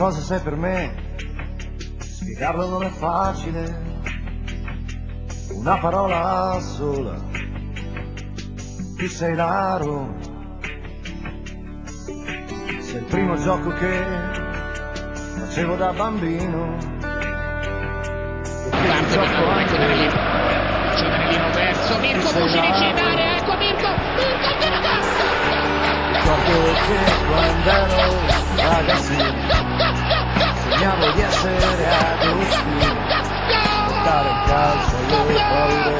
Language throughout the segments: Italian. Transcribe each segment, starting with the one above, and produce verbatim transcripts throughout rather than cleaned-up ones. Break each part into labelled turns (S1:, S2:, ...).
S1: Cosa sei per me? Spiegarlo non è facile, una parola sola, tu sei la Roma. Sei il primo gioco che facevo da bambino.
S2: Parte per la anche Giovannellino verso Mirko Fucinici in area, ecco Mirko, Mirko che ragazzo!
S1: Ricordo che quando ero ragazzino sognavo di essere Agostino, dare in calcio alle paure.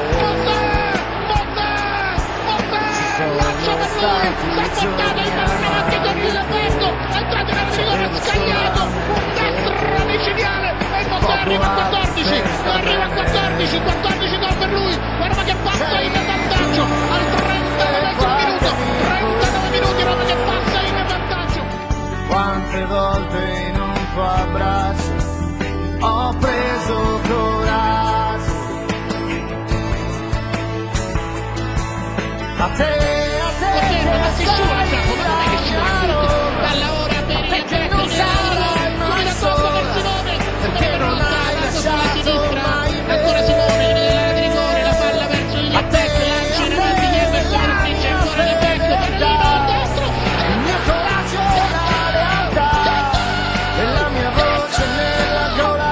S1: Ci sono stati giorni amati,
S2: è entrato nel rigore scagliato, un destro micidiale e il Montà arriva a quattordici, arriva a quattordici, quattordici gol per lui, la Roma che passa in vantaggio al trentanove minuto, trentanove minuti, Roma che passa in vantaggio.
S1: Quante volte in un tuo abbraccio ho preso coraggio, a te, a te
S2: Perché non
S1: che
S2: si scivola,
S1: sei
S2: Franco, ma non è che scivola dalla ora per il
S1: perché non sarai mai sola, perché non hai lasciato mai me.
S2: Ancora Simone in area di rigore, la palla verso il Becco, lancia in avanti Guillermo e sostituisce ancora di Becco, Pallino al destro.
S1: Il mio coraggio, la lealtà e la mia voce nella gola.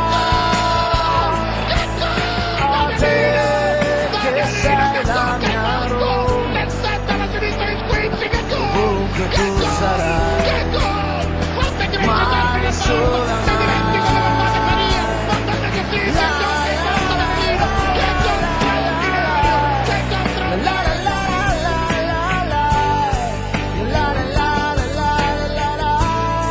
S1: A te che sei la mia Roma,
S2: Testa alla sinistra in squinzi, che gol!
S1: ovunque tu sarai,
S2: Che gol! Forte Grecia
S1: mai
S2: sempre
S1: sola
S2: la palla, si dimentica la palla Maria, porta a Giustizia, che gol! Che gol! Che gol!
S1: la la la la la la la la la la la la.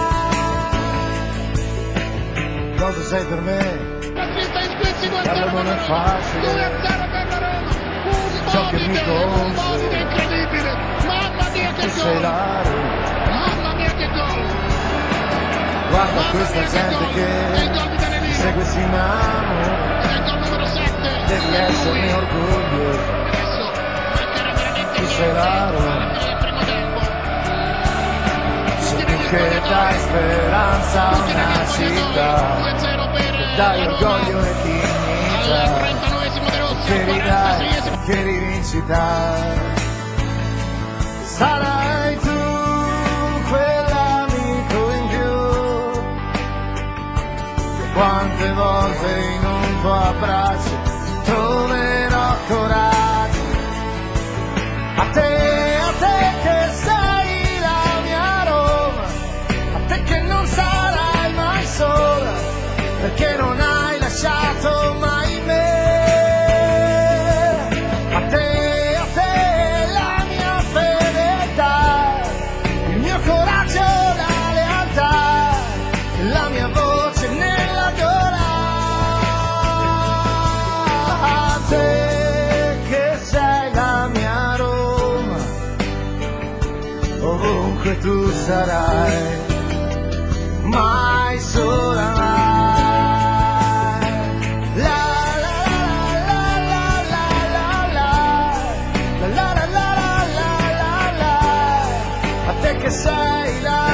S1: Cosa sei per me?
S2: Partita in squinzi, due a
S1: Parlo
S2: zero
S1: non è
S2: per la Roma,
S1: facile,
S2: due a zero per la Roma, un
S1: ciò che mi
S2: monite, un
S1: consola.
S2: monite incredibile, mamma mia
S1: Tu
S2: che
S1: sei
S2: gol!
S1: la Roma.
S2: Mamma mia che gol!
S1: Guarda questa gente che ti segue si innamora,
S2: È il gol numero sette.
S1: devi esserne orgoglioso.
S2: Adesso mancherà veramente
S1: Tu sei la Roma,
S2: niente al primo tempo.
S1: sei tu che dai speranza a una città,
S2: due a zero per
S1: che dai
S2: la
S1: orgoglio
S2: Roma.
S1: e
S2: Al
S1: dignità,
S2: trentanovesimo De Rossi,
S1: che
S2: al
S1: ridai,
S2: quarantaseiesimo.
S1: che rivincita. Sarai tu quell'amico in più, che quante volte in un tuo abbraccio troverò coraggio. A te, a te che sei la mia Roma, a te che non sarai mai sola, perché non hai lasciato mai me. A te, a te la mia fedeltà, il mio coraggio, la lealtà, la mia voce nella gola. A te che sei la mia Roma, ovunque tu sarai, mai sola mai. La la la la la la la la la la la la la la, a te che sei la